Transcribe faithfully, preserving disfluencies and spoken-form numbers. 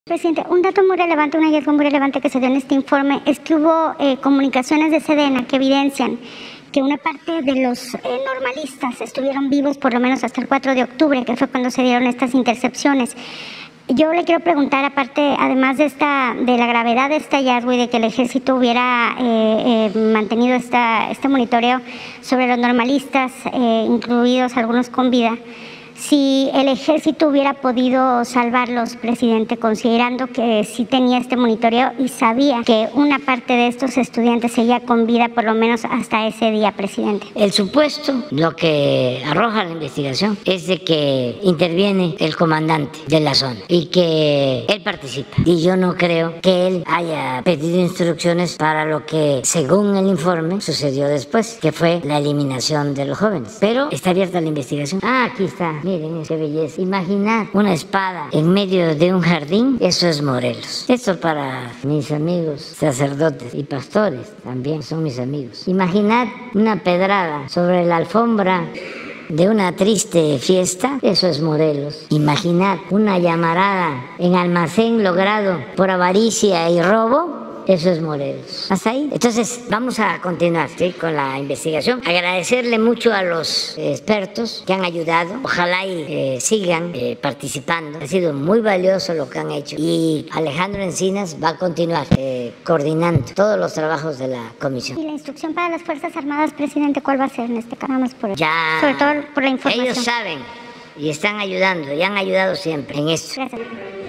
Presidente, un dato muy relevante, un hallazgo muy relevante que se dio en este informe es que hubo eh, comunicaciones de Sedena que evidencian que una parte de los eh, normalistas estuvieron vivos por lo menos hasta el cuatro de octubre, que fue cuando se dieron estas intercepciones. Yo le quiero preguntar, aparte, además de esta, de la gravedad de este hallazgo y de que el ejército hubiera eh, eh, mantenido esta, este monitoreo sobre los normalistas, eh, incluidos algunos con vida, si el ejército hubiera podido salvarlos, presidente, considerando que sí tenía este monitoreo y sabía que una parte de estos estudiantes seguía con vida por lo menos hasta ese día, presidente. El supuesto, lo que arroja la investigación, es de que interviene el comandante de la zona y que él participa. Y yo no creo que él haya pedido instrucciones para lo que, según el informe, sucedió después, que fue la eliminación de los jóvenes. Pero está abierta la investigación. Ah, aquí está. Miren, qué belleza. Imaginar una espada en medio de un jardín, eso es Morelos. Esto para mis amigos sacerdotes y pastores también son mis amigos. Imaginar una pedrada sobre la alfombra de una triste fiesta, eso es Morelos. Imaginar una llamarada en almacén logrado por avaricia y robo, eso es Morelos. Hasta ahí. Entonces, vamos a continuar, ¿sí?, con la investigación. Agradecerle mucho a los expertos que han ayudado. Ojalá y eh, sigan eh, participando. Ha sido muy valioso lo que han hecho. Y Alejandro Encinas va a continuar eh, coordinando todos los trabajos de la comisión. ¿Y la instrucción para las Fuerzas Armadas, presidente, cuál va a ser en este caso? Vamos por ya, sobre todo por la información. Ellos saben y están ayudando y han ayudado siempre en esto. Gracias.